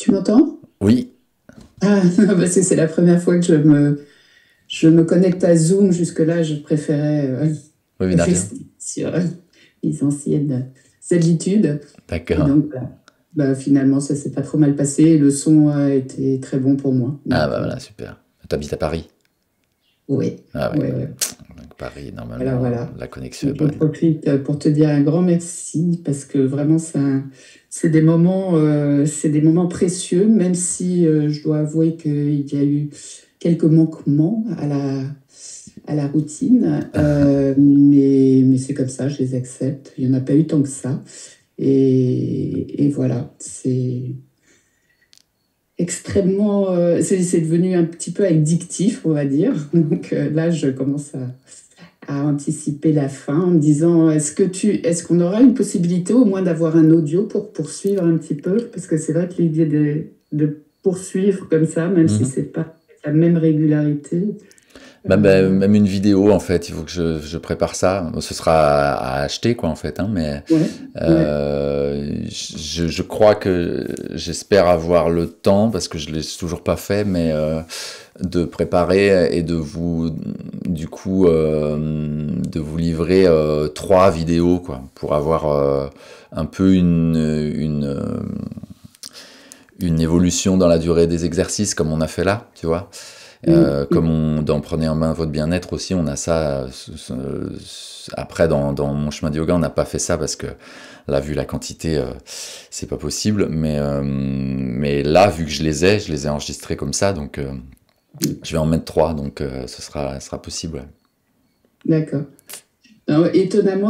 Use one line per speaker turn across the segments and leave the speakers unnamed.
Tu m'entends?
Oui,
Ah, non, parce que c'est la première fois que je me connecte à Zoom. Jusque-là, je préférais
oui, bien sûr.
rester sur les anciennes habitudes. Et
D'accord.
donc, voilà. Bah, finalement, ça s'est pas trop mal passé. Le son a été très bon pour moi.
Ah
Donc,
bah voilà, super. T'habites à Paris?
oui,
Ah ouais,
ouais,
ouais.
ouais.
Donc Paris,
Alors
normalement,
voilà.
la connexion est
Donc, je
bonne.
profite pour te dire un grand merci parce que vraiment, c'est des moments précieux, même si je dois avouer qu'il y a eu quelques manquements à la routine. Mais c'est comme ça, je les accepte. Il n'y en a pas eu tant que ça. Et voilà, c'est extrêmement, c'est devenu un petit peu addictif, on va dire. Donc là, je commence à anticiper la fin en me disant est-ce qu'on aura une possibilité au moins d'avoir un audio pour poursuivre un petit peu? Parce que c'est vrai que l'idée de poursuivre comme ça, même si
Mhm.
c'est pas la même régularité.
Même une vidéo, en fait, il faut que je prépare ça. Ce sera à acheter, quoi, en fait, hein, mais
Ouais, ouais.
je crois que j'espère avoir le temps, parce que je l'ai toujours pas fait, mais de préparer et de vous, du coup, de vous livrer trois vidéos, quoi, pour avoir un peu une évolution dans la durée des exercices, comme on a fait là, tu vois.
Mm,
Comme
mm.
dans Prenez en main votre bien-être aussi, on a ça. Après, dans mon chemin de yoga, on n'a pas fait ça parce que là, vu la quantité, c'est pas possible. Mais là, vu que je les ai enregistrés comme ça, donc je vais en mettre trois, donc ce sera possible. Ouais.
D'accord. Alors, étonnamment,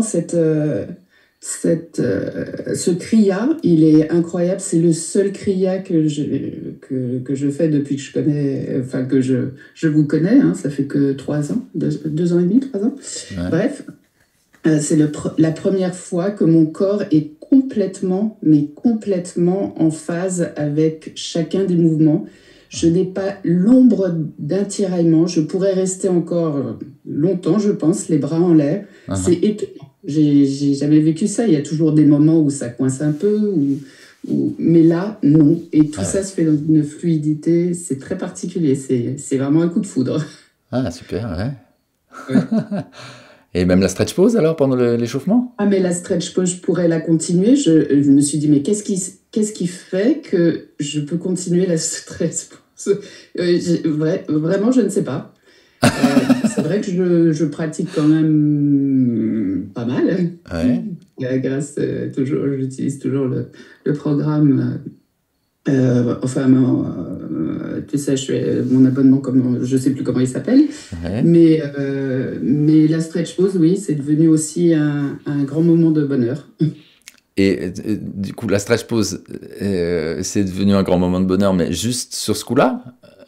ce kriya, il est incroyable. C'est le seul kriya que je fais depuis que je connais, enfin je vous connais. Hein. Ça fait que 3 ans, 2 ans et demi, 3 ans.
Ouais.
Bref, c'est la première fois que mon corps est complètement, mais complètement en phase avec chacun des mouvements. Je n'ai pas l'ombre d'un tiraillement. Je pourrais rester encore longtemps, je pense, les bras en l'air. C'est
Uh-huh.
étonnant. J'ai jamais vécu ça. Il y a toujours des moments où ça coince un peu, mais là, non. Et tout
Ah
ça
ouais.
se fait dans une fluidité. C'est très particulier. C'est vraiment un coup de foudre.
Ah super, ouais.
Ouais.
Et même la stretch pose alors pendant l'échauffement?
Ah, mais la stretch pause, je pourrais la continuer. Je me suis dit, mais qu'est-ce qui fait que je peux continuer la stretch pause? Vraiment, je ne sais pas. C'est vrai que je pratique quand même pas mal.
Ouais.
Grâce, j'utilise toujours le programme. Enfin, tu sais, mon abonnement, je ne sais plus comment il s'appelle.
Ouais.
Mais la stretch pause, oui, c'est devenu aussi un grand moment de bonheur.
Et du coup, la stretch pause, c'est devenu un grand moment de bonheur, mais juste sur ce coup-là,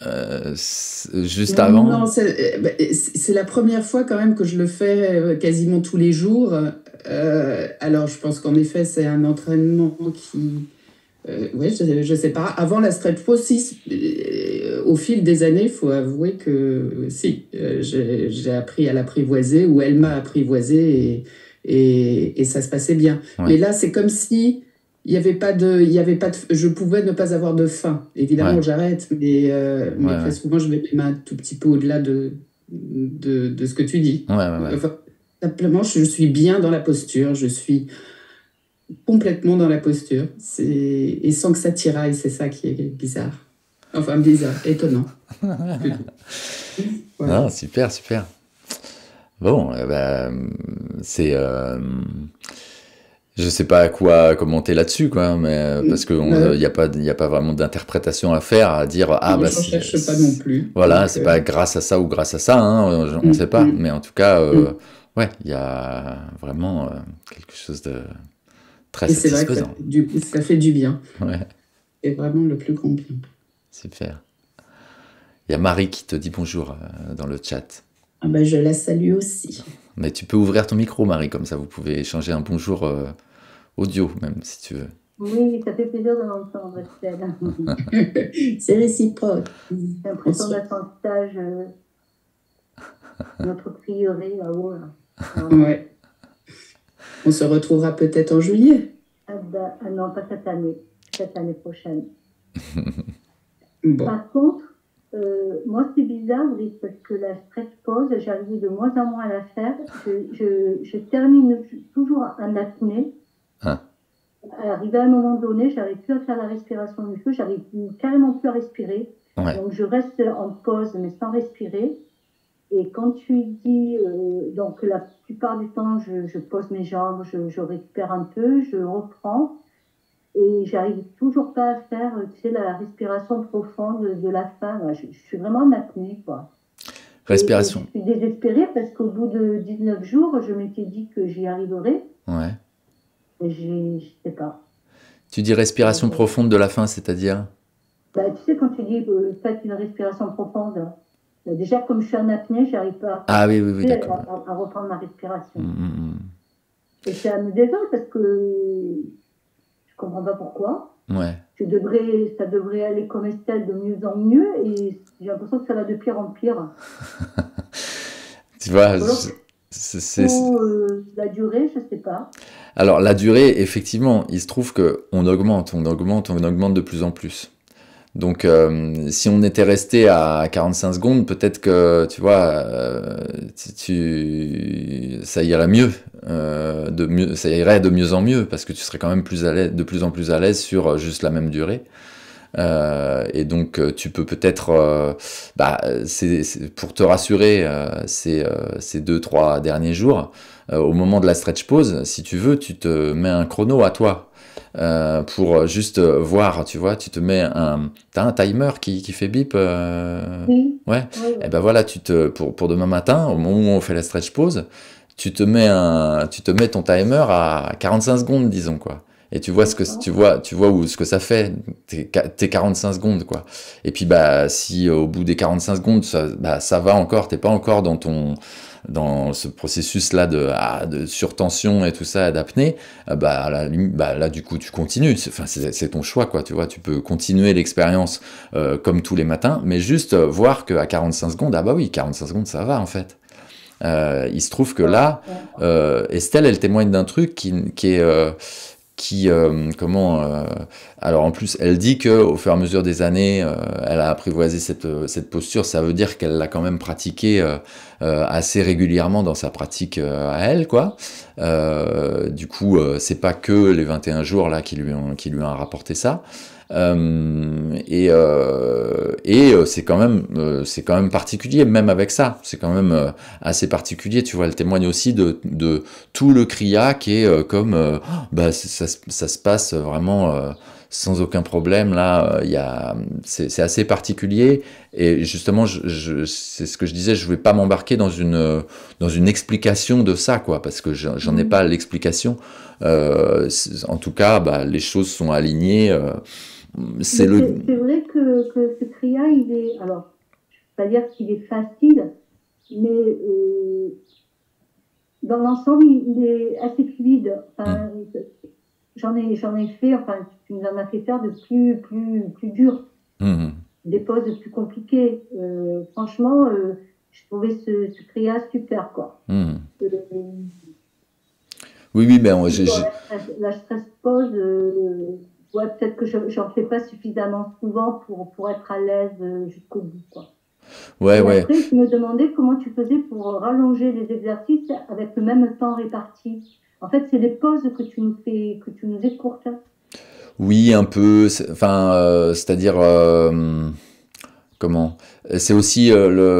juste
Non,
avant.
c'est la première fois quand même que je le fais quasiment tous les jours. Alors, je pense qu'en effet, c'est un entraînement qui... ouais, je sais pas. Avant la stretch pause, si, au fil des années, il faut avouer que si, j'ai appris à l'apprivoiser ou elle m'a apprivoisé et ça se passait bien. Mais
Ouais,
là, c'est comme si il y avait pas de, je pouvais ne pas avoir de faim.
ouais,
Évidemment, j'arrête, mais
ouais,
très
ouais,
souvent, je mets mes mains un tout petit peu au-delà de ce que tu dis.
ouais, ouais, ouais.
Enfin, simplement, je suis bien dans la posture, je suis complètement dans la posture. Et sans que ça tiraille, c'est ça qui est bizarre. Enfin, bizarre, étonnant, plutôt. Voilà.
Ah, super, super. Bon, c'est, je sais pas à quoi commenter là-dessus, quoi, mais parce qu'il
Euh,
y a pas vraiment d'interprétation à faire, à dire ah
non,
bah
j'en cherche pas non plus.
voilà,
Donc,
c'est pas grâce à ça ou grâce à ça, hein, on sait pas,
mm,
mais en tout cas,
mm.
ouais, il y a vraiment quelque chose de très
Et c'est vrai que
satisfaisant.
ça fait du bien.
Ouais,
C'est vraiment le plus grand bien.
super. Il y a Marie qui te dit bonjour dans le chat.
Ah ben, je la salue aussi.
Mais tu peux ouvrir ton micro, Marie, comme ça vous pouvez échanger un bonjour audio, même si tu veux.
Oui, ça fait plaisir de l'entendre, Estelle.
C'est réciproque.
J'ai
On
l'impression
se,
d'être en stage, notre prieuré là-haut. Là.
ouais. On se retrouvera peut-être en juillet.
Ah, non, pas cette année prochaine.
Bon.
Par contre, moi, c'est bizarre, oui, parce que la stretch pause, j'arrive de moins en moins à la faire. Je termine toujours en apnée.
Hein,
Arrivé à un moment donné, j'arrive plus à faire la respiration du feu, j'arrive carrément plus à respirer.
ouais.
Donc, je reste en pause, mais sans respirer. Et quand tu dis, donc la plupart du temps, je pose mes jambes, je récupère un peu, je reprends. Et j'arrive toujours pas à faire, tu sais, la respiration profonde de la fin. Là. Je suis vraiment en apnée, quoi. Et je
Respiration.
suis désespérée parce qu'au bout de 19 jours, je m'étais dit que j'y arriverais.
Ouais.
Et je sais pas.
Tu dis respiration
Euh,
profonde de la fin, c'est-à-dire?
Bah, tu sais, quand tu dis faites une respiration profonde, déjà comme je suis en apnée, j'arrive pas
Ah oui, oui, oui,
tu sais,
d'accord.
à reprendre ma respiration.
Mm.
Et ça me désole parce que je comprends pas pourquoi.
Ouais.
Ça devrait aller comme Estelle de mieux en mieux et j'ai l'impression que ça va de pire en pire.
Tu vois,
Ou alors,
c'est-
pour la durée, je sais pas.
alors la durée, effectivement, il se trouve que on augmente de plus en plus. Donc, si on était resté à 45 secondes, peut-être que, tu vois, ça irait mieux, ça irait de mieux en mieux, parce que tu serais quand même plus à l'aise, de plus en plus à l'aise sur juste la même durée. Et donc, tu peux peut-être, pour te rassurer, ces 2, 3 derniers jours, au moment de la stretch pause, si tu veux, tu te mets un chrono à toi. Pour juste voir, tu vois, t'as un timer qui fait bip,
Oui,
ouais,
oui,
et
oui.
ben voilà, pour demain matin, au moment où on fait la stretch pause, tu te mets ton timer à 45 secondes, disons, quoi. Et tu vois
D'accord.
tu vois où ce que ça fait, tes 45 secondes, quoi. Et puis, bah, si au bout des 45 secondes, ça va encore, t'es pas encore dans ce processus-là de surtension et tout ça, d'apnée, là, du coup, tu continues. Enfin, c'est ton choix, quoi, tu vois. Tu peux continuer l'expérience comme tous les matins, mais juste voir qu'à 45 secondes, ah bah oui, 45 secondes, ça va, en fait. Il se trouve que là,
D'accord.
Estelle, elle témoigne d'un truc qui est comment alors en plus elle dit que au fur et à mesure des années elle a apprivoisé cette posture, ça veut dire qu'elle l'a quand même pratiqué assez régulièrement dans sa pratique à elle, quoi. Du coup c'est pas que les 21 jours là qui lui ont rapporté ça. C'est quand même particulier, même avec ça, c'est quand même assez particulier, tu vois. Elle témoigne aussi de tout le kriya qui est ça se passe vraiment sans aucun problème. Là, c'est assez particulier. Et justement, c'est ce que je disais, je ne vais pas m'embarquer dans une explication de ça, quoi, parce que j'en ai pas
Mhm.
l'explication. En tout cas, bah, les choses sont alignées. C'est
Mais
le.
c'est vrai que ce Kriya, il est, alors, je ne vais pas dire qu'il est facile, mais dans l'ensemble, il est assez fluide.
Hmm,
Enfin, j'en ai fait, enfin, tu nous en as fait faire de plus dur,
hmm,
des pauses plus compliquées. Franchement, je trouvais ce Kriya super, quoi.
hmm.
Euh,
Oui, oui, ben,
Puis bon, la stress pause, ouais, peut-être que j'en fais pas suffisamment souvent pour être à l'aise jusqu'au bout, quoi.
ouais,
Et
ouais.
après, je me demandais comment tu faisais pour rallonger les exercices avec le même temps réparti. En fait, c'est les pauses que tu nous écourtes.
Oui, un peu. Enfin, c'est-à-dire, comment? C'est aussi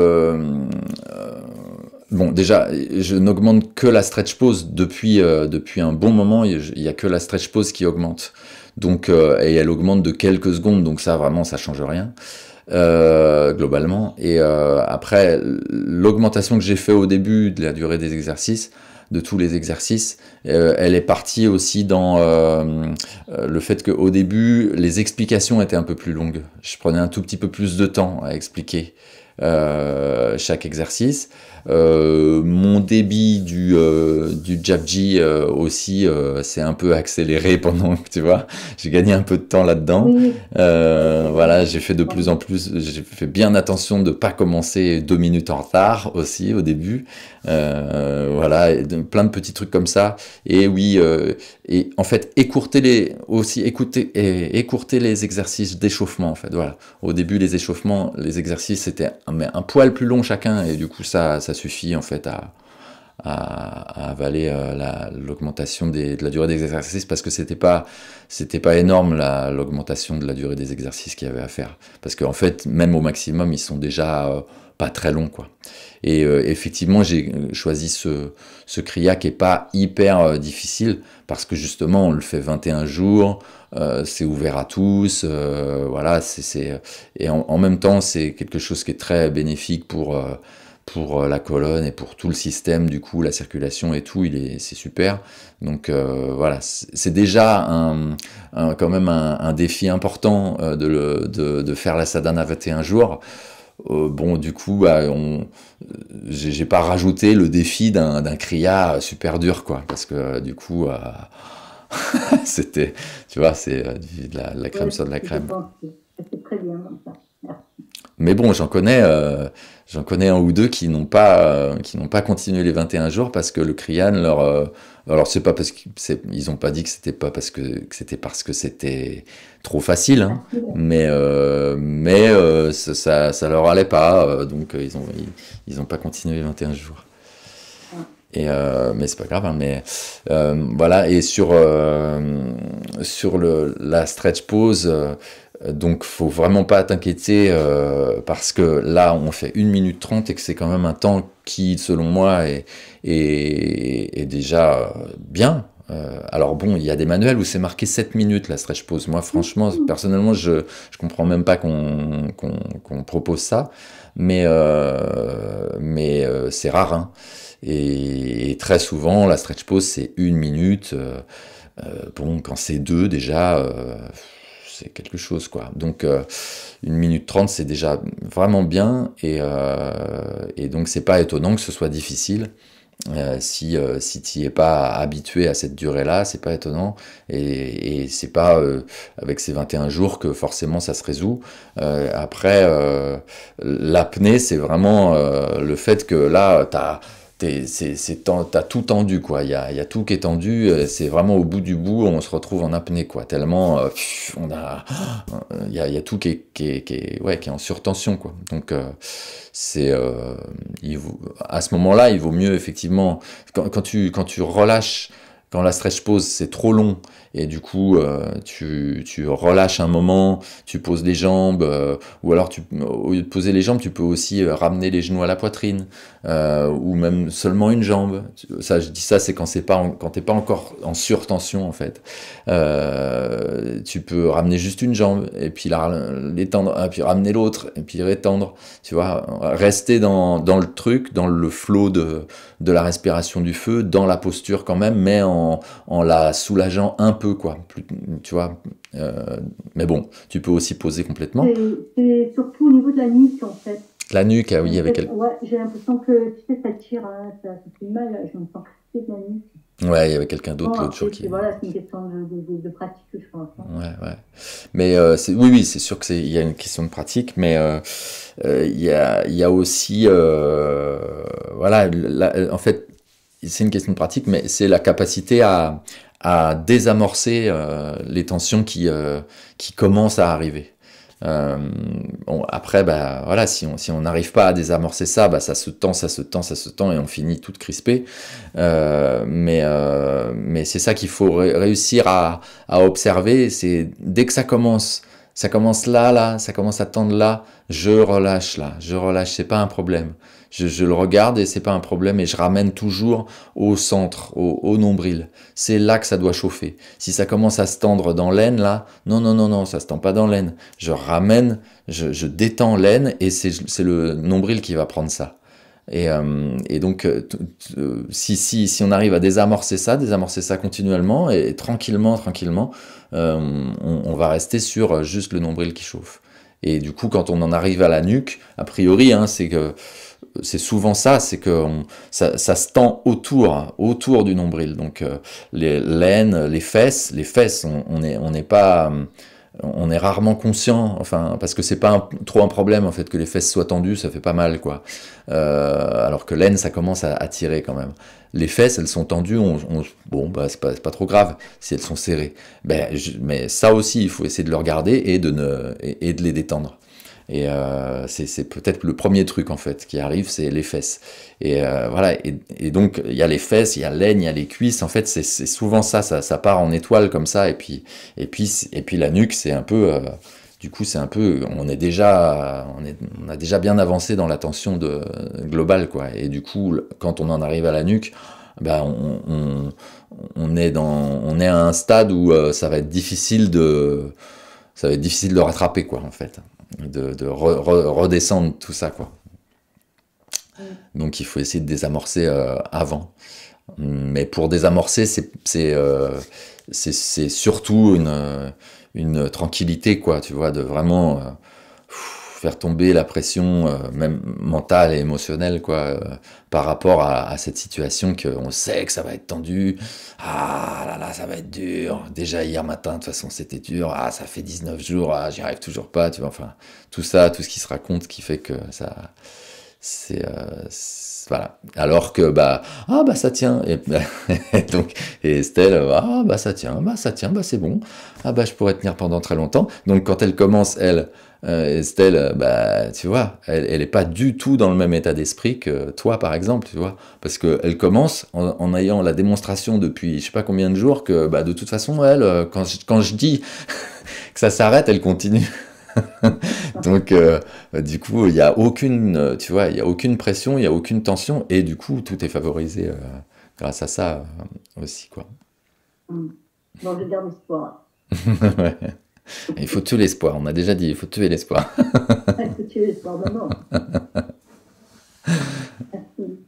bon, déjà, je n'augmente que la stretch pause depuis un bon moment. Il y a que la stretch pause qui augmente. Donc, et elle augmente de quelques secondes. Donc ça, vraiment, ça change rien globalement. Et après, l'augmentation que j'ai fait au début de la durée des exercices, de tous les exercices, elle est partie aussi dans le fait qu'au début, les explications étaient un peu plus longues. Je prenais un tout petit peu plus de temps à expliquer. chaque exercice. Mon débit du Japji aussi s'est un peu accéléré pendant, tu vois, j'ai gagné un peu de temps là-dedans.
Oui,
Voilà, j'ai fait de plus en plus, j'ai fait bien attention de pas commencer 2 minutes en retard aussi au début. Voilà, plein de petits trucs comme ça. Et oui, et en fait, écourter les exercices d'échauffement, en fait. Voilà. Au début, les échauffements, les exercices, c'était un poil plus long chacun, et du coup, ça suffit, en fait, à avaler l'augmentation de la durée des exercices, parce que c'était pas énorme l'augmentation de la durée des exercices qu'il y avait à faire. Parce qu'en fait, même au maximum, ils sont déjà pas très longs, quoi. Et effectivement, j'ai choisi ce Kriya qui est pas hyper difficile, parce que justement, on le fait 21 jours, c'est ouvert à tous, voilà, et en même temps, c'est quelque chose qui est très bénéfique pour la colonne et pour tout le système, du coup, la circulation et tout, c'est super. Donc voilà, c'est déjà quand même un défi important de faire la sadhana 21 jours. Bon, du coup, bah, j'ai pas rajouté le défi d'un kriya super dur, quoi, parce que du coup, c'était, tu vois, c'est de la crème
ouais,
sur de la crème.
c'est très bien comme ça. Merci.
Mais bon, j'en connais un ou deux qui n'ont pas continué les 21 jours parce que le Kriyan alors c'est pas parce ils ont pas dit que c'était pas parce que c'était trop facile, hein,
Merci.
mais ça leur allait pas, donc ils ont pas continué les 21 jours. Mais c'est pas grave, hein, mais voilà. Et sur la stretch pause, donc faut vraiment pas t'inquiéter, parce que là on fait 1 minute 30 et que c'est quand même un temps qui, selon moi, est déjà bien. Alors bon, il y a des manuels où c'est marqué 7 minutes la stretch pause. Moi, franchement, personnellement, je comprends même pas qu'on propose ça, mais c'est rare, hein. Et très souvent, la stretch pause, c'est 1 minute. Bon, quand c'est 2, déjà, c'est quelque chose, quoi. Donc, 1 minute 30, c'est déjà vraiment bien. Et donc, c'est pas étonnant que ce soit difficile. Si tu n'y es pas habitué à cette durée-là, c'est pas étonnant. Et c'est pas avec ces 21 jours que forcément ça se résout. Après, l'apnée, c'est vraiment le fait que là, t'as tout tendu, quoi. Il y a tout qui est tendu. C'est vraiment au bout du bout, on se retrouve en apnée, quoi. Tellement il y a tout ouais, qui est en surtension, quoi. Donc à ce moment-là, il vaut mieux effectivement quand tu relâches. Quand la stretch pause, c'est trop long, et du coup, tu relâches un moment, tu poses les jambes, ou alors au lieu de poser les jambes, tu peux aussi ramener les genoux à la poitrine, ou même seulement une jambe. Ça, je dis ça, c'est quand t'es pas encore en surtension, en fait. Tu peux ramener juste une jambe, et puis l'étendre, et puis ramener l'autre, et puis rétendre. Tu vois, rester dans le truc, dans le flow de la respiration du feu, dans la posture quand même, mais en la soulageant un peu, quoi. Tu vois, mais bon, tu peux aussi poser complètement.
C'est surtout au niveau de la nuque, en fait.
La nuque, ah oui,
En
avec
fait, ouais, j'ai l'impression que, tu sais, ça tire, hein, ça fait mal, je me sens crispée de la nuque.
Ouais, il y avait quelqu'un d'autre
Bon,
l'autre jour
après, voilà, c'est une question de pratique, je pense, hein.
Ouais. Mais oui, c'est sûr il y a une question de pratique, mais il y a aussi, voilà, en fait, c'est une question de pratique, mais c'est la capacité à désamorcer les tensions qui commencent à arriver. Bon, après, bah, voilà, si on n'arrive pas à désamorcer ça, bah, ça se tend, et on finit tout crispé. Mais c'est ça qu'il faut réussir à observer. C'est dès que ça commence là, ça commence à tendre là, je relâche, c'est pas un problème. Je le regarde et c'est pas un problème, et je ramène toujours au centre, au nombril. C'est là que ça doit chauffer. Si ça commence à se tendre dans l'aine, là, non, ça se tend pas dans l'aine. Je ramène, je détends l'aine, et c'est le nombril qui va prendre ça. Et donc, si on arrive à désamorcer ça continuellement, et tranquillement, on va rester sur juste le nombril qui chauffe. Et du coup, quand on en arrive à la nuque, a priori, hein, c'est souvent ça, c'est que ça se tend autour du nombril. Donc les l'aine, les fesses, on n'est pas, on est rarement conscient, enfin, parce que c'est pas trop un problème en fait que les fesses soient tendues, ça fait pas mal quoi. Alors que l'aine, ça commence à tirer quand même. Les fesses, elles sont tendues, bon, bah c'est pas trop grave si elles sont serrées. Mais ça aussi, il faut essayer de le regarder et de les détendre. Et c'est peut-être le premier truc en fait qui arrive, c'est les fesses. Et voilà. Et donc il y a les fesses, il y a l'aine, il y a les cuisses. En fait, c'est souvent ça part en étoile comme ça. Et puis la nuque, c'est un peu. Du coup, c'est un peu. On a déjà bien avancé dans l'attention globale, quoi. Et du coup, quand on en arrive à la nuque, ben on est à un stade où ça va être difficile de rattraper, quoi, en fait, de redescendre tout ça, quoi. Donc il faut essayer de désamorcer avant. Mais pour désamorcer, c'est surtout une tranquillité, quoi, tu vois, de vraiment faire tomber la pression, même mentale et émotionnelle, quoi, par rapport à cette situation qu'on sait que ça va être tendu. Ah là là, ça va être dur. Déjà hier matin, de toute façon, c'était dur. Ah, ça fait 19 jours, ah, j'y arrive toujours pas, tu vois. Enfin, tout ça, tout ce qui se raconte, qui fait que ça, voilà. Alors que ça tient. Et Estelle, ça tient, bah c'est bon. Ah bah je pourrais tenir pendant très longtemps. Donc quand elle commence, Estelle, tu vois, elle est pas du tout dans le même état d'esprit que toi, par exemple, tu vois, parce que elle commence en ayant la démonstration depuis je sais pas combien de jours que de toute façon elle, quand je dis que ça s'arrête, elle continue. Donc, du coup, il n'y a aucune, tu vois, il y a aucune pression, il n'y a aucune tension, et du coup, tout est favorisé grâce à ça aussi, quoi.
Bon, je garde espoir.
Ouais. Il faut tuer l'espoir, on a déjà dit, il faut tuer l'espoir.
Il faut tuer l'espoir, maman. Merci.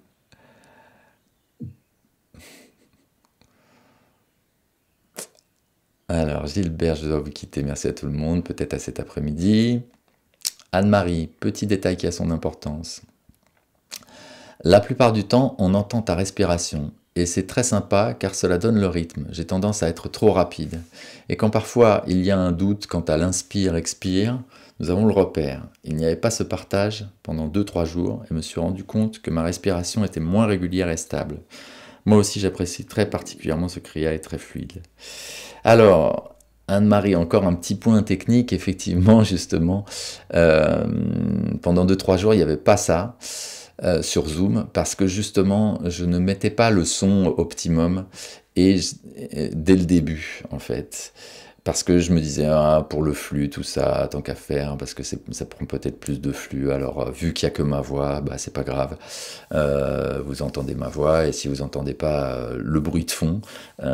Alors, Gilbert, je dois vous quitter, merci à tout le monde, peut-être à cet après-midi. Anne-Marie, petit détail qui a son importance. La plupart du temps, on entend ta respiration, et c'est très sympa car cela donne le rythme. J'ai tendance à être trop rapide. Et quand parfois il y a un doute quant à l'inspire-expire, nous avons le repère. Il n'y avait pas ce partage pendant 2-3 jours et me suis rendu compte que ma respiration était moins régulière et stable. Moi aussi j'apprécie très particulièrement ce kriya est très fluide. Alors, Anne-Marie, encore un petit point technique, effectivement, justement, pendant 2-3 jours, il n'y avait pas ça sur Zoom, parce que justement, je ne mettais pas le son optimum dès le début, en fait. Parce que je me disais, pour le flux, tout ça, tant qu'à faire, parce que ça prend peut-être plus de flux, alors vu qu'il n'y a que ma voix, c'est pas grave, vous entendez ma voix, et si vous n'entendez pas le bruit de fond,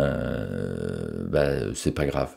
c'est pas grave.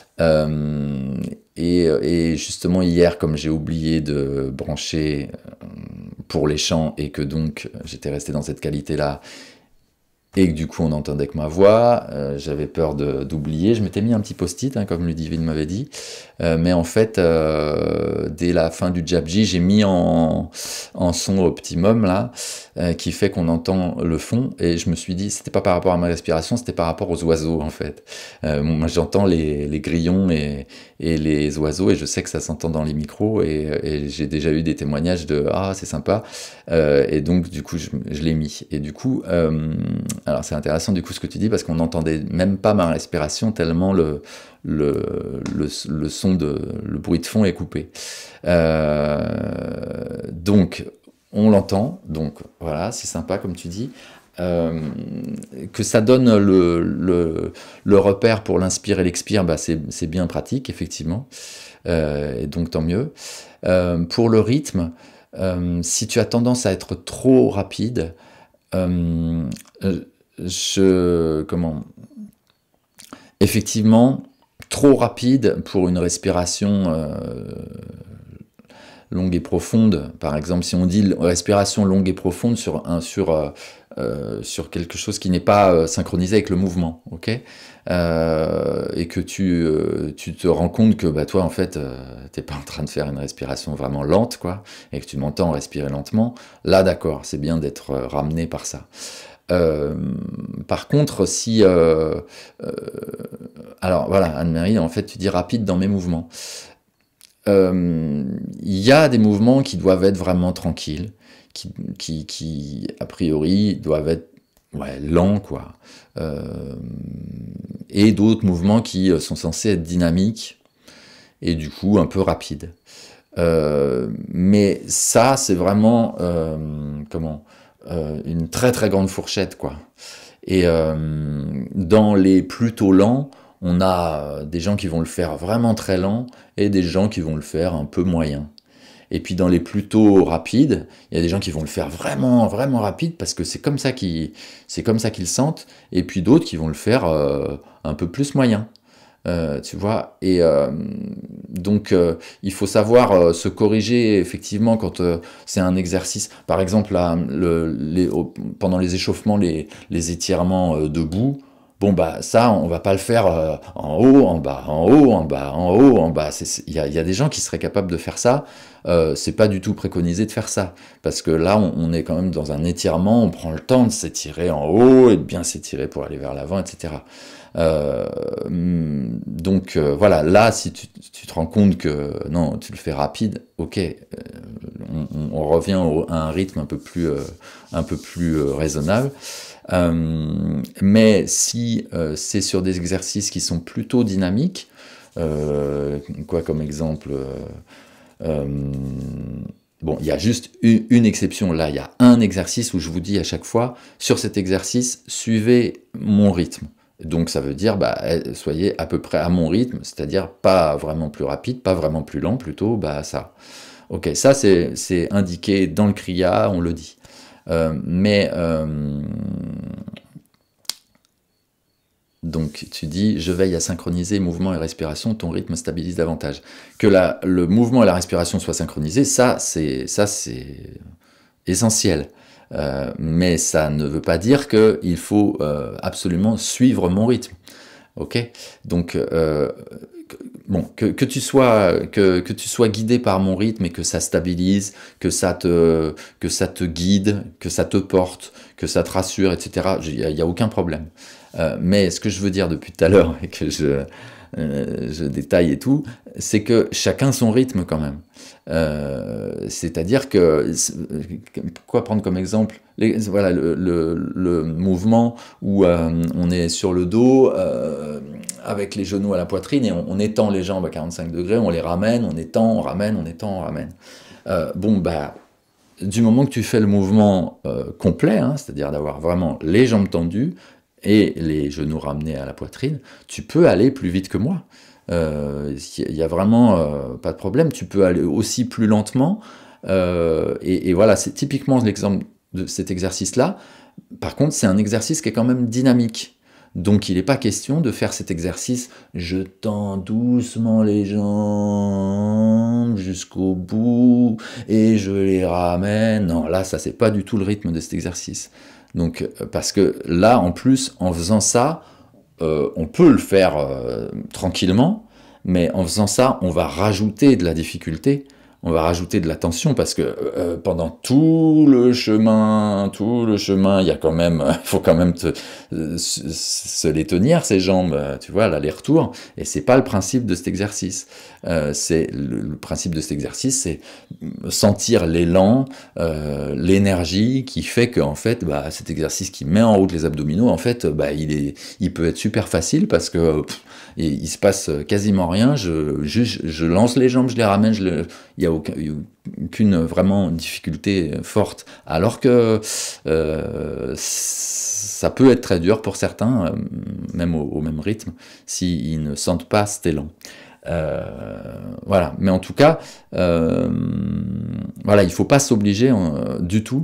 Et justement hier, comme j'ai oublié de brancher pour les chants, et que donc j'étais resté dans cette qualité-là, et que du coup on entendait que ma voix, j'avais peur d'oublier, je m'étais mis un petit post-it, comme Ludivine m'avait dit, mais en fait, dès la fin du Japji, j'ai mis en son optimum, là, qui fait qu'on entend le fond, et je me suis dit, c'était pas par rapport à ma respiration, c'était par rapport aux oiseaux, en fait. Moi j'entends les grillons et les oiseaux, et je sais que ça s'entend dans les micros, et j'ai déjà eu des témoignages de « Ah, c'est sympa », et donc du coup je l'ai mis. Et du coup, alors c'est intéressant du coup ce que tu dis, parce qu'on n'entendait même pas ma respiration tellement le son, le bruit de fond est coupé. Donc on l'entend, donc voilà, c'est sympa comme tu dis. Que ça donne le repère pour l'inspire et l'expire, c'est bien pratique, effectivement, et donc tant mieux. Pour le rythme, si tu as tendance à être trop rapide, effectivement, trop rapide pour une respiration longue et profonde, par exemple, si on dit respiration longue et profonde sur quelque chose qui n'est pas synchronisé avec le mouvement, ok? Et que tu te rends compte que bah, toi, en fait, t'es pas en train de faire une respiration vraiment lente, quoi, et que tu m'entends respirer lentement, là, d'accord, c'est bien d'être ramené par ça. Par contre, si... alors, voilà, Anne-Marie, en fait, tu dis rapide dans mes mouvements. Il y a des mouvements qui doivent être vraiment tranquilles, qui a priori, doivent être lents, quoi. Et d'autres mouvements qui sont censés être dynamiques, et du coup, un peu rapides. Mais ça, c'est vraiment... une très très grande fourchette, quoi. Et dans les plutôt lents, on a des gens qui vont le faire vraiment très lent et des gens qui vont le faire un peu moyen. Et puis dans les plutôt rapides, il y a des gens qui vont le faire vraiment vraiment rapide parce que c'est comme ça qu'ils sentent, et puis d'autres qui vont le faire un peu plus moyen. Tu vois, et donc il faut savoir se corriger effectivement quand c'est un exercice. Par exemple, là, pendant les échauffements, les étirements debout, bon bah ça, on va pas le faire en haut, en bas, en haut, en bas, en haut, en bas. Il y a des gens qui seraient capables de faire ça. C'est pas du tout préconisé de faire ça, parce que là, on est quand même dans un étirement, on prend le temps de s'étirer en haut et de bien s'étirer pour aller vers l'avant, etc. Donc voilà, là, si tu te rends compte que non, tu le fais rapide, ok, on revient à un rythme un peu plus raisonnable. Mais si c'est sur des exercices qui sont plutôt dynamiques, quoi comme exemple bon, il y a juste une exception, là, il y a un exercice où je vous dis à chaque fois, sur cet exercice, suivez mon rythme. Donc ça veut dire, bah, soyez à peu près à mon rythme, c'est-à-dire pas vraiment plus rapide, pas vraiment plus lent, plutôt, bah ça. Ok, ça c'est indiqué dans le Kriya, on le dit. Donc tu dis, je veille à synchroniser mouvement et respiration, ton rythme stabilise davantage. Que le mouvement et la respiration soient synchronisés, ça c'est essentiel. Mais ça ne veut pas dire qu'il faut absolument suivre mon rythme. Ok? Donc, bon, que tu sois guidé par mon rythme et que ça stabilise, que ça te guide, que ça te porte, que ça te rassure, etc., il n'y a aucun problème. Mais ce que je veux dire depuis tout à l'heure, et que je détaille et tout, c'est que chacun son rythme quand même. C'est-à-dire que, quoi prendre comme exemple, voilà, le mouvement où on est sur le dos, avec les genoux à la poitrine, et on étend les jambes à 45 degrés, on les ramène, on étend, on ramène, on étend, on ramène. Bon, bah, du moment que tu fais le mouvement complet, hein, c'est-à-dire d'avoir vraiment les jambes tendues, et les genoux ramenés à la poitrine, tu peux aller plus vite que moi. Il y a vraiment pas de problème. Tu peux aller aussi plus lentement. Et voilà, c'est typiquement l'exemple de cet exercice-là. Par contre, c'est un exercice qui est quand même dynamique. Donc, il n'est pas question de faire cet exercice « je tends doucement les jambes jusqu'au bout et je les ramène ». Non, là, ça, c'est pas du tout le rythme de cet exercice. Donc, parce que là, en plus, en faisant ça, on peut le faire tranquillement, mais en faisant ça, on va rajouter de la difficulté, on va rajouter de la tension, parce que pendant tout le chemin, il y a quand même, faut quand même se les tenir, ces jambes, tu vois, l'aller-retour, et c'est pas le principe de cet exercice. C'est le principe de cet exercice, c'est sentir l'élan, l'énergie qui fait que, en fait, bah, cet exercice qui met en route les abdominaux, en fait, bah, il peut être super facile parce que il se passe quasiment rien. Je lance les jambes, je les ramène, il n'y a aucune vraiment difficulté forte. Alors que ça peut être très dur pour certains, même au même rythme, s'ils ne sentent pas cet élan. Voilà, mais en tout cas, voilà, il ne faut pas s'obliger du tout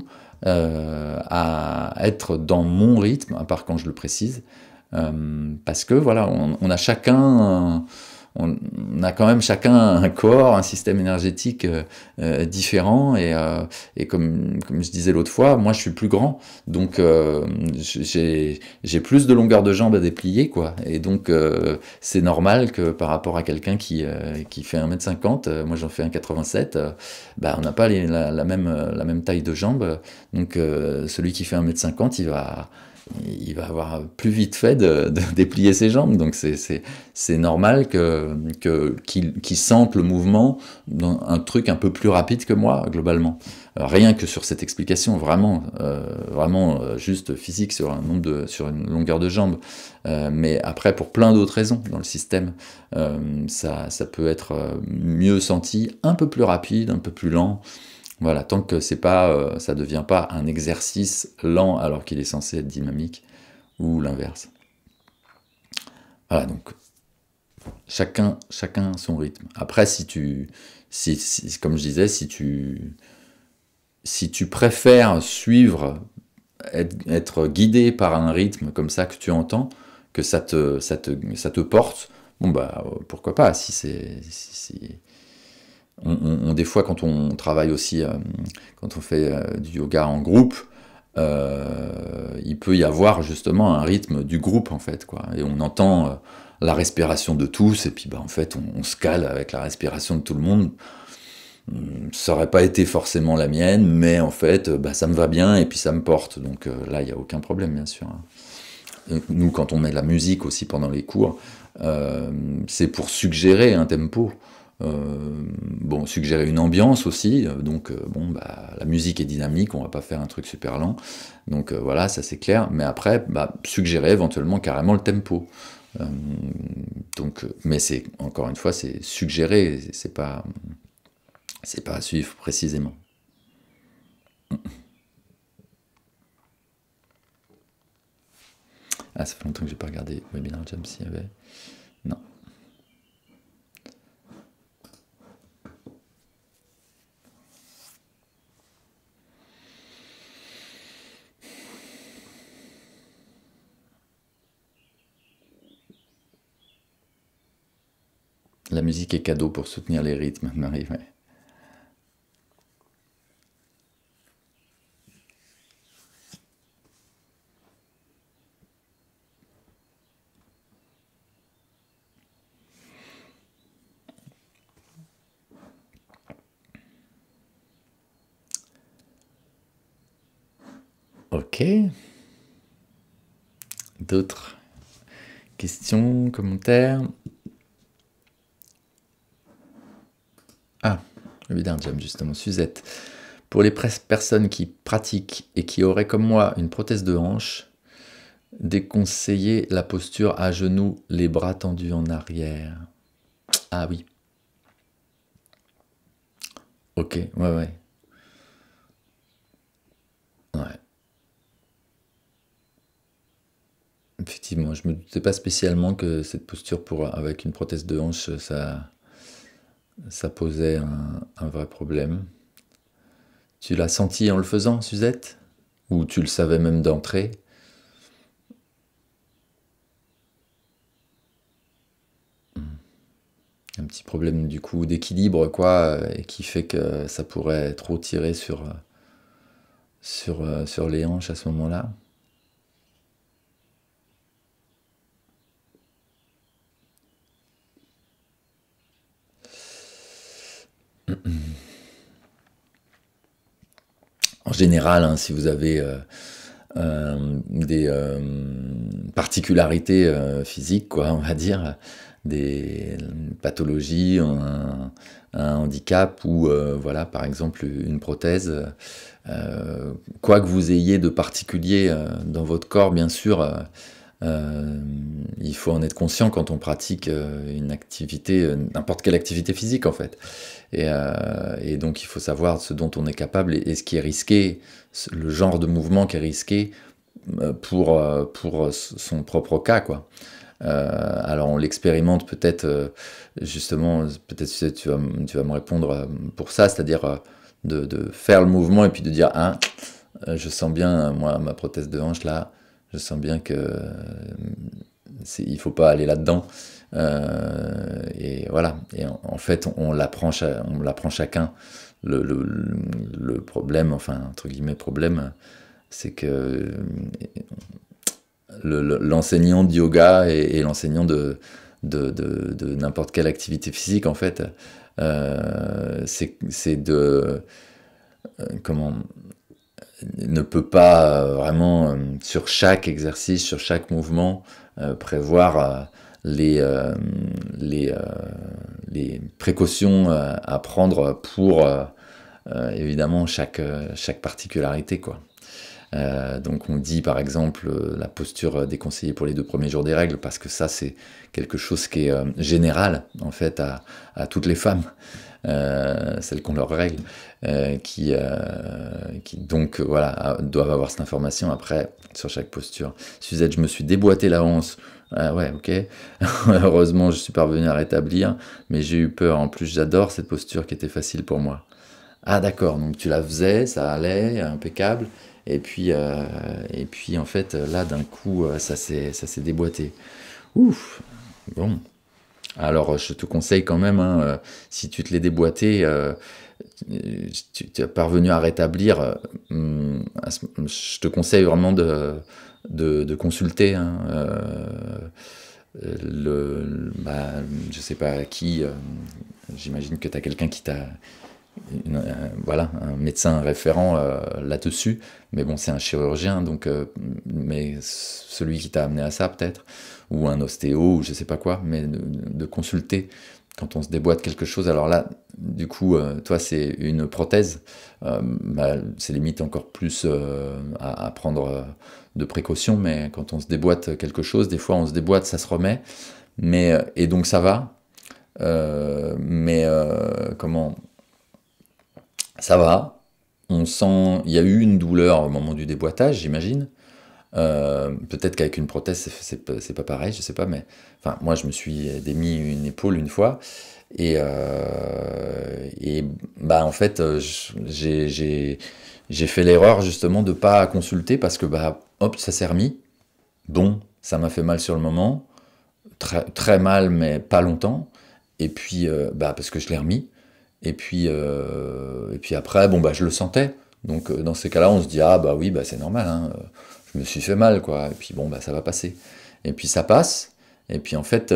à être dans mon rythme, à part quand je le précise, parce que voilà, on a chacun on a quand même chacun un corps, un système énergétique différent, et comme je disais l'autre fois, moi je suis plus grand, donc j'ai plus de longueur de jambe à déplier, quoi, et donc c'est normal que par rapport à quelqu'un qui fait 1,50 m, moi j'en fais 1,87 m, bah, on n'a pas la même taille de jambe, donc celui qui fait 1,50 m, il va avoir plus vite fait de déplier ses jambes, donc c'est normal qu'il sente le mouvement dans un truc un peu plus rapide que moi, globalement. Rien que sur cette explication, vraiment juste physique sur une longueur de jambe, mais après pour plein d'autres raisons dans le système, ça peut être mieux senti, un peu plus rapide, un peu plus lent. Voilà, tant que c'est pas, ça devient pas un exercice lent alors qu'il est censé être dynamique, ou l'inverse. Voilà, donc chacun son rythme. Après, comme je disais, si tu préfères suivre, être guidé par un rythme comme ça que tu entends, que ça te porte, bon bah pourquoi pas, des fois, quand on travaille aussi, quand on fait du yoga en groupe, il peut y avoir justement un rythme du groupe, en fait, quoi. Et on entend la respiration de tous, et puis bah, en fait, on se cale avec la respiration de tout le monde. Ça n'aurait pas été forcément la mienne, mais en fait, bah, ça me va bien, et puis ça me porte. Donc là, il n'y a aucun problème, bien sûr. Nous, quand on met de la musique aussi pendant les cours, c'est pour suggérer un tempo. Suggérer une ambiance aussi, donc la musique est dynamique, on va pas faire un truc super lent, donc voilà, ça c'est clair, mais après, suggérer éventuellement carrément le tempo, mais c'est, encore une fois, c'est suggérer, c'est pas à suivre précisément. Ah, ça fait longtemps que j'ai pas regardé Webinar Jam s'il y avait... Non. La musique est cadeau pour soutenir les rythmes, Marie, ouais. Ok. D'autres questions, commentaires? Ah, Webinar Jam, justement, Suzette. Pour les personnes qui pratiquent et qui auraient comme moi une prothèse de hanche, déconseiller la posture à genoux, les bras tendus en arrière. Ah oui. Ok, ouais. Ouais. Effectivement, je me doutais pas spécialement que cette posture avec une prothèse de hanche, ça posait un vrai problème. Tu l'as senti en le faisant, Suzette? Ou tu le savais même d'entrée? Un petit problème du coup d'équilibre, quoi, et qui fait que ça pourrait trop tirer sur les hanches à ce moment-là. En général, hein, si vous avez des particularités physiques, quoi, on va dire, des pathologies, un handicap ou voilà, par exemple une prothèse, quoi que vous ayez de particulier dans votre corps, bien sûr, il faut en être conscient quand on pratique une activité, n'importe quelle activité physique en fait. Et donc il faut savoir ce dont on est capable et ce qui est risqué, le genre de mouvement qui est risqué pour son propre cas, quoi. Alors on l'expérimente peut-être, justement, peut-être tu vas me répondre pour ça, c'est-à-dire de faire le mouvement et puis de dire, ah, je sens bien, moi, ma prothèse de hanche là, je sens bien que il faut pas aller là-dedans. Et voilà. Et en fait, on l'apprend chacun. Le problème, enfin, entre guillemets, problème, c'est que l'enseignant de yoga et l'enseignant de n'importe quelle activité physique, en fait, c'est de... comment ne peut pas vraiment, sur chaque exercice, sur chaque mouvement, prévoir les, précautions à prendre pour évidemment chaque particularité, quoi. Donc on dit par exemple la posture déconseillée pour les 2 premiers jours des règles, parce que ça c'est quelque chose qui est général en fait à toutes les femmes, celles qui ont leurs règles, qui donc voilà doivent avoir cette information après sur chaque posture. Suzette, je me suis déboîté la hanche. Ah ouais, ok. Heureusement, je suis parvenu à rétablir, mais j'ai eu peur. En plus, j'adore cette posture qui était facile pour moi. Ah d'accord, donc tu la faisais, ça allait, impeccable, et puis en fait, là, d'un coup, ça s'est déboîté. Ouf, bon. Alors, je te conseille quand même, hein, si tu te l'es déboîté, tu es parvenu à rétablir, je te conseille vraiment de consulter, hein, je sais pas qui, j'imagine que tu as quelqu'un qui t'a... voilà, un médecin référent là-dessus, mais bon, c'est un chirurgien, donc, mais celui qui t'a amené à ça, peut-être, ou un ostéo, ou je sais pas quoi, mais de consulter quand on se déboîte quelque chose. Alors là, du coup, toi, c'est une prothèse, c'est limite encore plus à prendre de précautions, mais quand on se déboîte quelque chose, des fois, on se déboîte, ça se remet, et donc ça va, comment... Ça va, on sent, il y a eu une douleur au moment du déboîtage, j'imagine. Peut-être qu'avec une prothèse, c'est pas pareil, je sais pas, mais enfin, moi, je me suis démis une épaule une fois, et bah, en fait, j'ai fait l'erreur justement de pas consulter parce que, bah, hop, ça s'est remis. Bon, ça m'a fait mal sur le moment, très, très mal, mais pas longtemps, et puis, bah, parce que je l'ai remis. Et puis après, bon, bah, je le sentais. Donc, dans ces cas-là, on se dit, ah, bah oui, bah, c'est normal, hein, je me suis fait mal, quoi. Et puis, bon, bah, ça va passer. Et puis, ça passe. Et puis, en fait,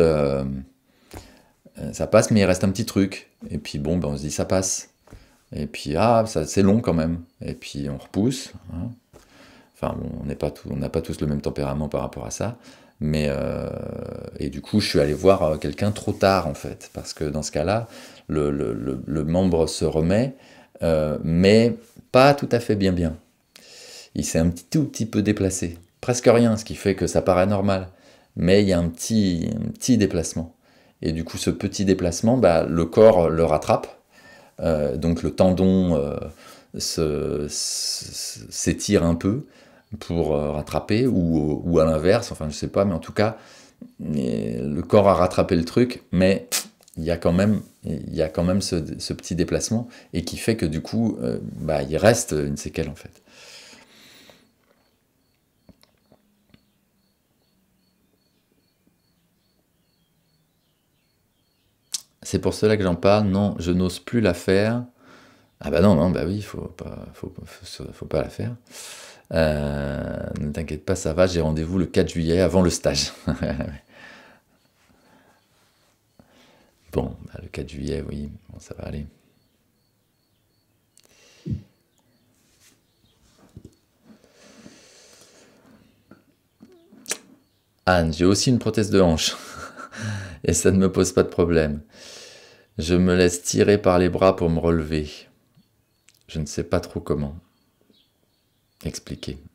ça passe, mais il reste un petit truc. Et puis, bon, bah, on se dit, ça passe. Et puis, ah, ça, c'est long quand même. Et puis, on repousse, hein. Enfin, bon, on n'a pas tous le même tempérament par rapport à ça. Et du coup, je suis allé voir quelqu'un trop tard, en fait. Parce que dans ce cas-là, le membre se remet, mais pas tout à fait bien. Il s'est tout petit peu déplacé. Presque rien, ce qui fait que ça paraît normal. Mais il y a un petit déplacement. Et du coup, ce petit déplacement, bah, le corps le rattrape. Donc le tendon s'étire un peu pour rattraper, ou à l'inverse, enfin je sais pas, mais en tout cas, le corps a rattrapé le truc, mais il y a quand même ce petit déplacement, et qui fait que du coup, bah, il reste une séquelle en fait. C'est pour cela que j'en parle. Non, je n'ose plus la faire. Ah bah non, non, bah oui, faut pas la faire. Ne t'inquiète pas, ça va, j'ai rendez-vous le 4 juillet avant le stage. Bon, bah, le 4 juillet, oui, bon, ça va aller. Anne, j'ai aussi une prothèse de hanche. Et ça ne me pose pas de problème. Je me laisse tirer par les bras pour me relever. Je ne sais pas trop comment expliquer.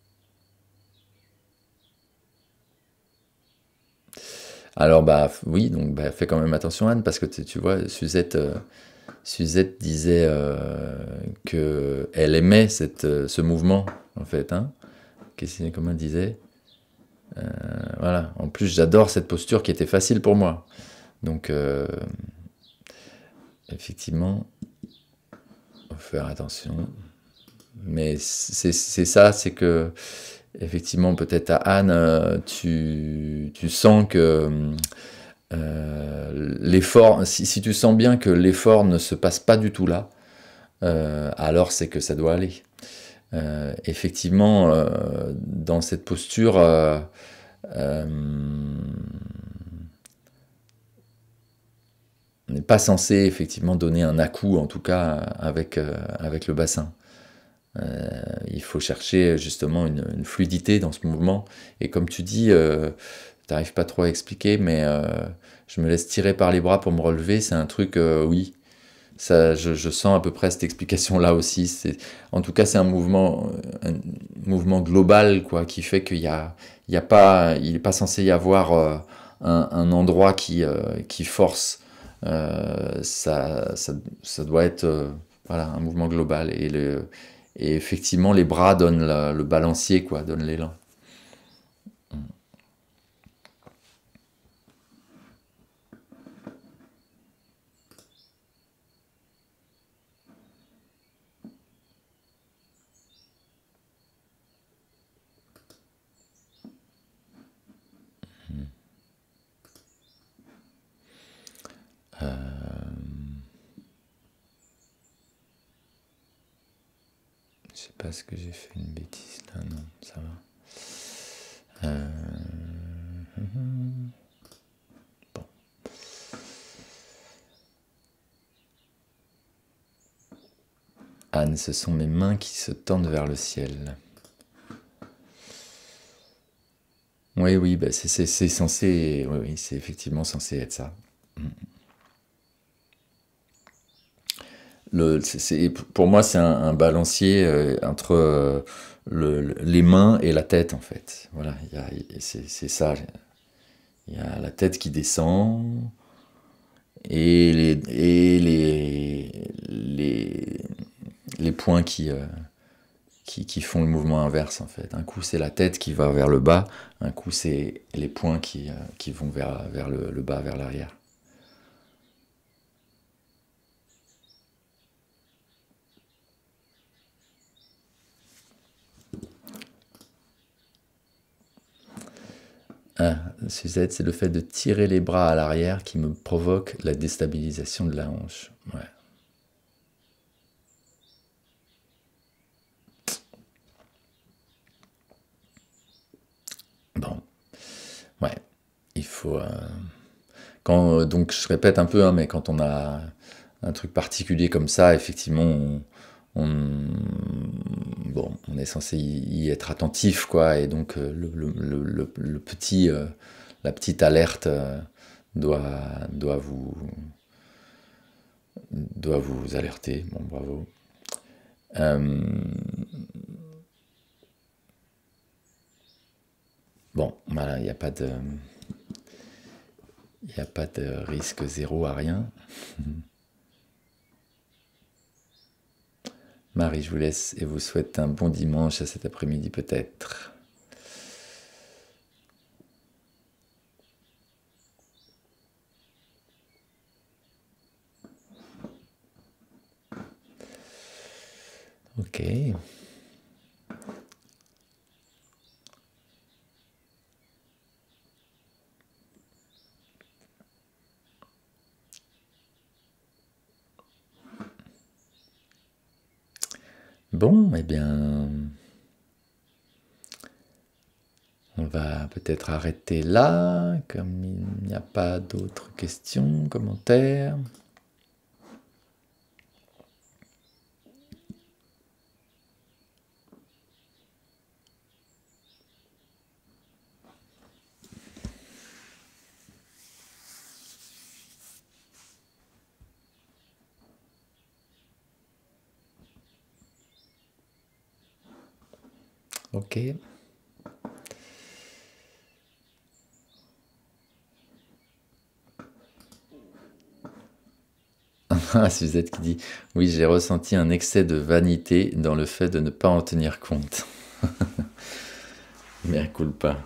Alors, bah oui, donc bah, fais quand même attention, Anne, parce que tu vois, Suzette disait qu'elle aimait ce mouvement, en fait. Hein. Comment elle disait voilà. En plus, j'adore cette posture qui était facile pour moi. Donc, effectivement, faut faire attention. Mais c'est ça, c'est que effectivement, peut-être à Anne, tu sens que l'effort, si tu sens bien que l'effort ne se passe pas du tout là, alors c'est que ça doit aller. Effectivement, dans cette posture, on n'est pas censé effectivement donner un à-coup, en tout cas avec le bassin. Il faut chercher justement une fluidité dans ce mouvement. Et comme tu dis, tu n'arrives pas trop à expliquer, mais je me laisse tirer par les bras pour me relever. C'est un truc, oui, ça, je sens à peu près cette explication-là aussi. En tout cas, c'est un mouvement global, quoi, qui fait qu'il y a pas, il n'est pas censé y avoir un endroit qui force. Ça doit être voilà, un mouvement global. Et effectivement, les bras donnent le balancier, quoi, donnent l'élan. Je sais pas ce que j'ai fait une bêtise là, non, ça va. Bon. Anne, ce sont mes mains qui se tendent vers le ciel. Oui, bah c'est censé, oui, c'est effectivement censé être ça. Pour moi, c'est un balancier entre les mains et la tête, en fait. Voilà, c'est ça. Il y a la tête qui descend et les poings qui font le mouvement inverse, en fait. Un coup, c'est la tête qui va vers le bas, un coup, c'est les poings qui vont vers le bas, vers l'arrière. Ah, Suzette, c'est le fait de tirer les bras à l'arrière qui me provoque la déstabilisation de la hanche. Ouais. Bon, ouais, il faut... donc je répète un peu, hein, mais quand on a un truc particulier comme ça, effectivement, bon, on est censé y être attentif, quoi, et donc le petit, la petite alerte doit vous alerter. Bon, bravo. Bon, voilà, il n'y a pas de risque zéro à rien. Marie, je vous laisse et vous souhaite un bon dimanche à cet après-midi peut-être. Ok. Bon, eh bien, on va peut-être arrêter là, comme il n'y a pas d'autres questions, commentaires. Ok. Ah, Suzette qui dit « Oui, j'ai ressenti un excès de vanité dans le fait de ne pas en tenir compte. » Mea culpa.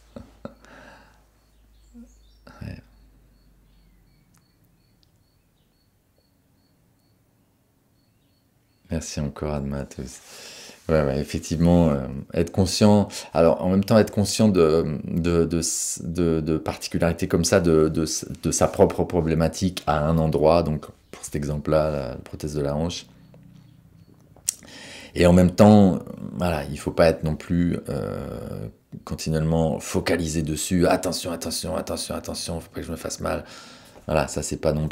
Ouais. Merci encore, Adma, à tous. Ouais, ouais, effectivement, être conscient. Alors, en même temps, être conscient de particularités comme ça, de sa propre problématique à un endroit. Donc, pour cet exemple-là, la prothèse de la hanche. Et en même temps, voilà, il faut pas être non plus continuellement focalisé dessus. Attention, attention, attention, attention, faut pas que je me fasse mal. Voilà, ça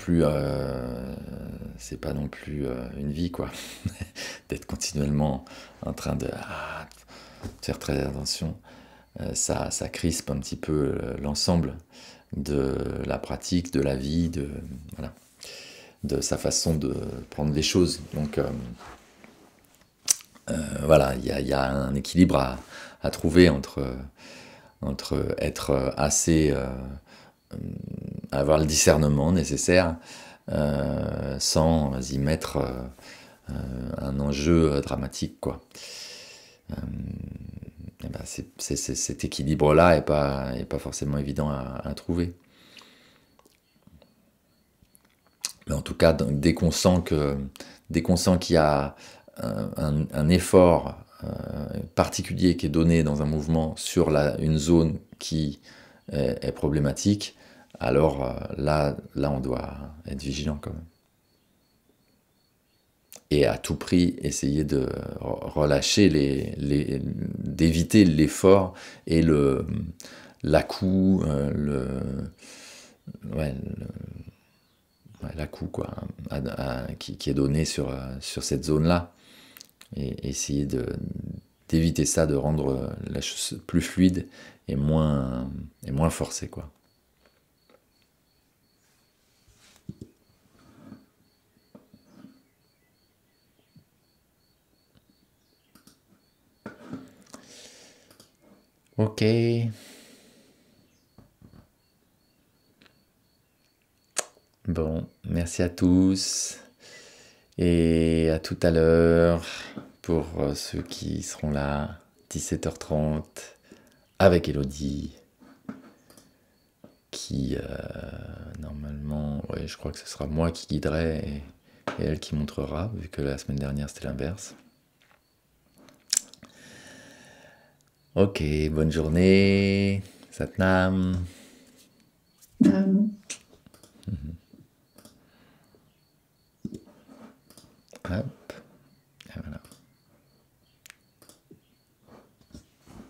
c'est pas non plus une vie quoi. D'être continuellement en train de faire très attention. Ça crispe un petit peu l'ensemble de la pratique, de la vie, voilà, de sa façon de prendre les choses. Donc voilà, il y a un équilibre à trouver entre être assez avoir le discernement nécessaire sans y mettre un enjeu dramatique quoi. Et ben cet équilibre-là est pas forcément évident à trouver. Mais en tout cas, dès qu'on sent qu'il y a un effort particulier qui est donné dans un mouvement sur une zone qui est problématique, alors là, on doit être vigilant quand même. Et à tout prix, essayer de relâcher, d'éviter l'effort et l'à-coup, ouais, l'à-coup quoi, qui est donné sur cette zone-là. Et essayer d'éviter ça, de rendre la chose plus fluide et moins forcée, quoi. Ok. Bon, merci à tous et à tout à l'heure pour ceux qui seront là, 17h30, avec Elodie, qui normalement, ouais, je crois que ce sera moi qui guiderai et elle qui montrera, vu que la semaine dernière c'était l'inverse. Ok, bonne journée, Satnam. Ah.